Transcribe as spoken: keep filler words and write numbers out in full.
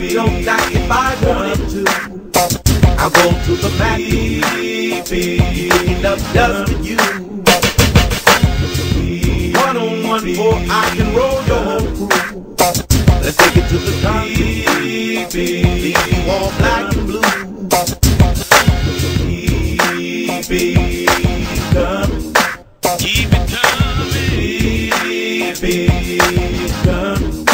know that if I wanted to, I'll go to the back, picking up dust with you. One on one before I can roll your whole crew. Let's take it to the top, leave you all black and blue. Keep it coming, keep it coming, keep it coming.